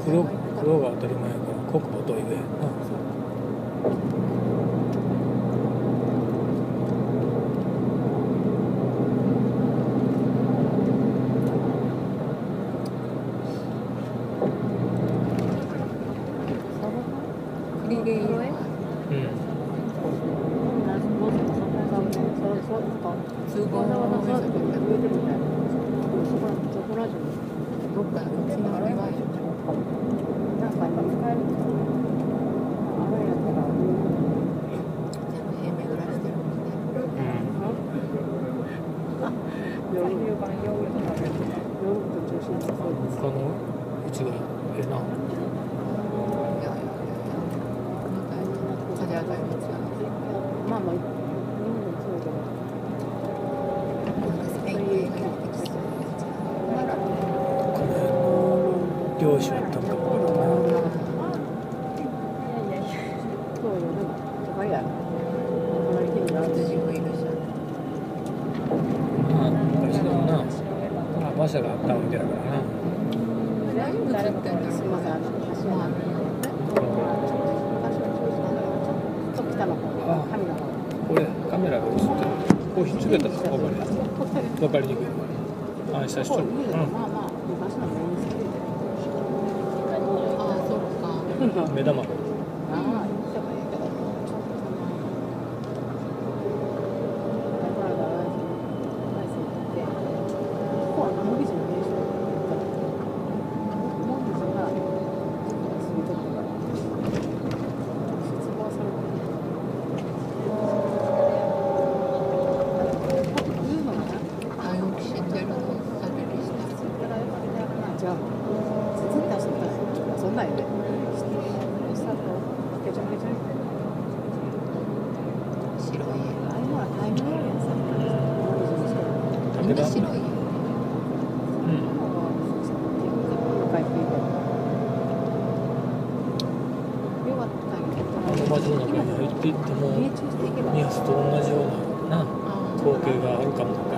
黒が当たり前やから黒母と言え。他のうちがええな。 まあまあ、 漁師やったんかもわからんな。 そうよ、でも、都会や。 まあ昔でもな、馬車があったわけやからな。 すみません、橋は。 これカメラが映ってる。コーヒーつけたら分かりにくい。あ、久しぶり。 まあまあ、昔のメインストリート。ああ、そっか。 目玉。街の中に入っていってもニュースと同じような光景があるかも。